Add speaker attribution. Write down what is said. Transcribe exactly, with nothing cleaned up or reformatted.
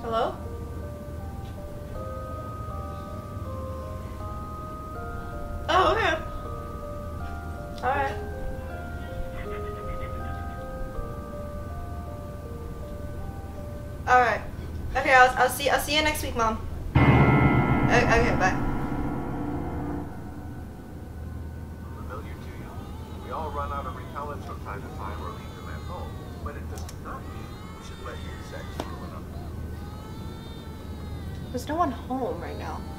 Speaker 1: Hello? Oh, okay. Alright. Alright. Okay, I'll, I'll see I'll see you next week, Mom. Okay, okay, bye.
Speaker 2: Familiar to you? We all run out of repellents from time to time or leave them at home, but it does not mean we should let insects ruin them.
Speaker 1: There's no one home right now.